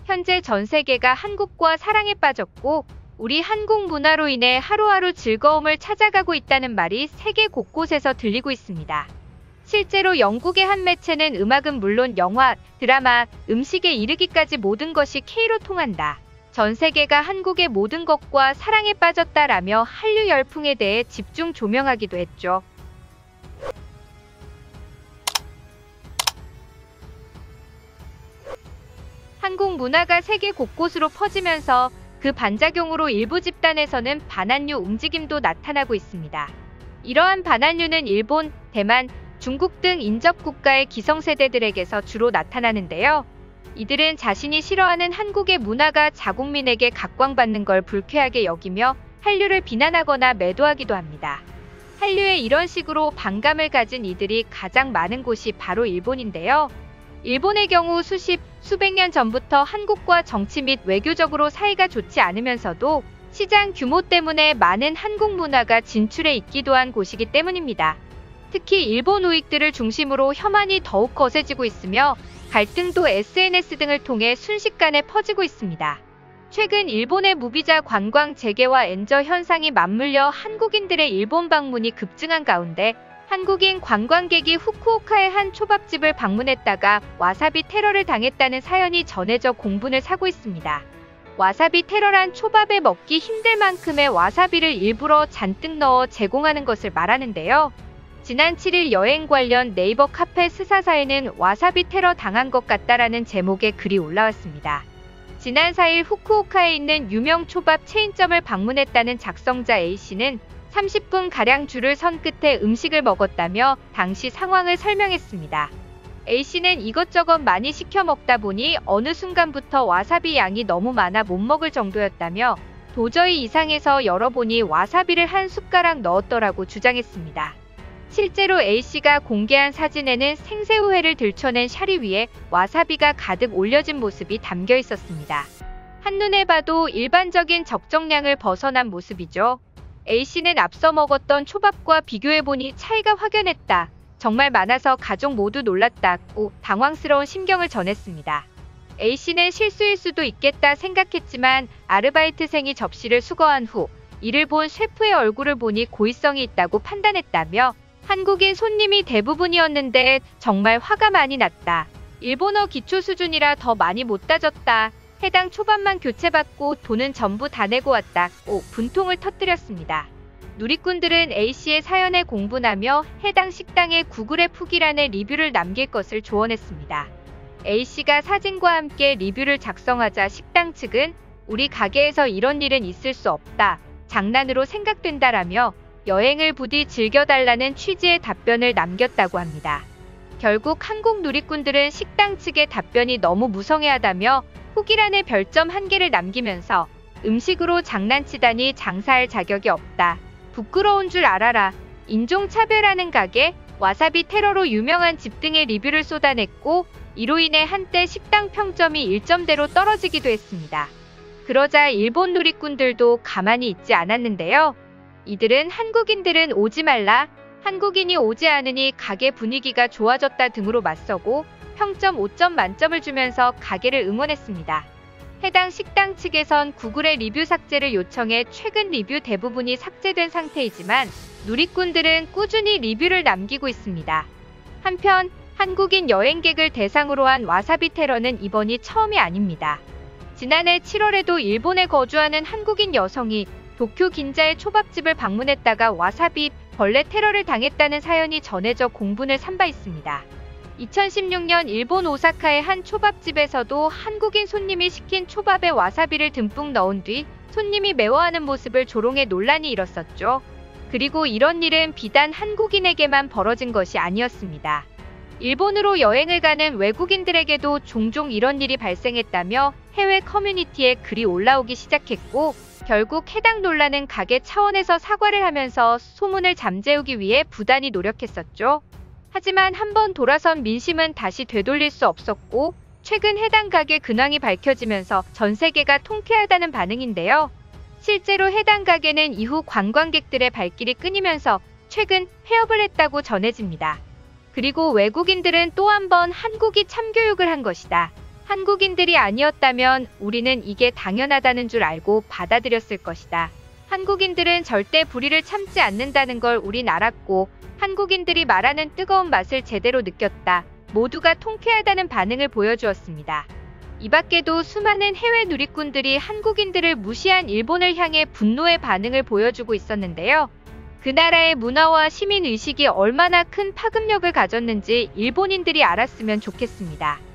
현재 전 세계가 한국과 사랑에 빠졌고 우리 한국 문화로 인해 하루하루 즐거움을 찾아가고 있다는 말이 세계 곳곳에서 들리고 있습니다. 실제로 영국의 한 매체는 음악은 물론 영화, 드라마, 음식에 이르기까지 모든 것이 K로 통한다. 전 세계가 한국의 모든 것과 사랑에 빠졌다라며 한류 열풍에 대해 집중 조명하기도 했죠. 한국 문화가 세계 곳곳으로 퍼지면서 그 반작용으로 일부 집단에서는 반한류 움직임도 나타나고 있습니다. 이러한 반한류는 일본, 대만, 중국 등 인접 국가의 기성세대들에게서 주로 나타나는데요. 이들은 자신이 싫어하는 한국의 문화가 자국민에게 각광받는 걸 불쾌하게 여기며 한류를 비난하거나 매도하기도 합니다. 한류에 이런 식으로 반감을 가진 이들이 가장 많은 곳이 바로 일본인데요. 일본의 경우 수백 년 전부터 한국과 정치 및 외교적으로 사이가 좋지 않으면서도 시장 규모 때문에 많은 한국 문화가 진출해 있기도 한 곳이기 때문입니다. 특히 일본 우익들을 중심으로 혐한이 더욱 거세지고 있으며 갈등도 SNS 등을 통해 순식간에 퍼지고 있습니다. 최근 일본의 무비자 관광 재개와 엔저 현상이 맞물려 한국인들의 일본 방문이 급증한 가운데 한국인 관광객이 후쿠오카의 한 초밥집을 방문했다가 와사비 테러를 당했다는 사연이 전해져 공분을 사고 있습니다. 와사비 테러란 초밥에 먹기 힘들 만큼의 와사비를 일부러 잔뜩 넣어 제공하는 것을 말하는데요. 지난 7일 여행 관련 네이버 카페 스사사에는 와사비 테러 당한 것 같다라는 제목의 글이 올라왔습니다. 지난 4일 후쿠오카에 있는 유명 초밥 체인점을 방문했다는 작성자 A씨는 30분가량 줄을 선 끝에 음식을 먹었다며 당시 상황을 설명했습니다. A씨는 이것저것 많이 시켜 먹다 보니 어느 순간부터 와사비 양이 너무 많아 못 먹을 정도였다며 도저히 이상해서 열어보니 와사비를 한 숟가락 넣었더라고 주장했습니다. 실제로 A씨가 공개한 사진에는 생새우회를 들춰낸 샤리 위에 와사비가 가득 올려진 모습이 담겨 있었습니다. 한눈에 봐도 일반적인 적정량을 벗어난 모습이죠. A씨는 앞서 먹었던 초밥과 비교해보니 차이가 확연했다. 정말 많아서 가족 모두 놀랐다고 당황스러운 심경을 전했습니다. A씨는 실수일 수도 있겠다 생각했지만 아르바이트생이 접시를 수거한 후 이를 본 셰프의 얼굴을 보니 고의성이 있다고 판단했다며 한국인 손님이 대부분이었는데 정말 화가 많이 났다. 일본어 기초 수준이라 더 많이 못 따졌다. 해당 초밥만 교체받고 돈은 전부 다 내고 왔다고 분통을 터뜨렸습니다. 누리꾼들은 A씨의 사연에 공분하며 해당 식당의 구글의 후기란에 리뷰를 남길 것을 조언했습니다. A씨가 사진과 함께 리뷰를 작성하자 식당 측은 우리 가게에서 이런 일은 있을 수 없다. 장난으로 생각된다라며 여행을 부디 즐겨달라는 취지의 답변을 남겼다고 합니다. 결국 한국 누리꾼들은 식당 측의 답변이 너무 무성의하다며 후기란에 별점 1개를 남기면서 음식으로 장난치다니 장사할 자격이 없다. 부끄러운 줄 알아라. 인종차별하는 가게, 와사비 테러로 유명한 집 등의 리뷰를 쏟아냈고 이로 인해 한때 식당 평점이 1점대로 떨어지기도 했습니다. 그러자 일본 누리꾼들도 가만히 있지 않았는데요. 이들은 한국인들은 오지 말라, 한국인이 오지 않으니 가게 분위기가 좋아졌다 등으로 맞서고 평점 5점 만점을 주면서 가게를 응원했습니다. 해당 식당 측에선 구글의 리뷰 삭제를 요청해 최근 리뷰 대부분이 삭제된 상태이지만 누리꾼들은 꾸준히 리뷰를 남기고 있습니다. 한편 한국인 여행객을 대상으로 한 와사비 테러는 이번이 처음이 아닙니다. 지난해 7월에도 일본에 거주하는 한국인 여성이 도쿄 긴자의 초밥집을 방문했다가 와사비 벌레 테러를 당했다는 사연이 전해져 공분을 산 바 있습니다. 2016년 일본 오사카의 한 초밥집에서도 한국인 손님이 시킨 초밥에 와사비를 듬뿍 넣은 뒤 손님이 매워하는 모습을 조롱해 논란이 일었었죠. 그리고 이런 일은 비단 한국인에게만 벌어진 것이 아니었습니다. 일본으로 여행을 가는 외국인들에게도 종종 이런 일이 발생했다며 해외 커뮤니티에 글이 올라오기 시작했고 결국 해당 논란은 가게 차원에서 사과를 하면서 소문을 잠재우기 위해 부단히 노력했었죠. 하지만 한번 돌아선 민심은 다시 되돌릴 수 없었고 최근 해당 가게 근황이 밝혀지면서 전 세계가 통쾌하다는 반응인데요. 실제로 해당 가게는 이후 관광객들의 발길이 끊이면서 최근 폐업을 했다고 전해집니다. 그리고 외국인들은 또 한 번 한국이 참교육을 한 것이다. 한국인들이 아니었다면 우리는 이게 당연하다는 줄 알고 받아들였을 것이다. 한국인들은 절대 불의를 참지 않는다는 걸 우린 알았고 한국인들이 말하는 뜨거운 맛을 제대로 느꼈다. 모두가 통쾌하다는 반응을 보여주었습니다. 이 밖에도 수많은 해외 누리꾼들이 한국인들을 무시한 일본을 향해 분노의 반응을 보여주고 있었는데요. 그 나라의 문화와 시민의식이 얼마나 큰 파급력을 가졌는지 일본인들이 알았으면 좋겠습니다.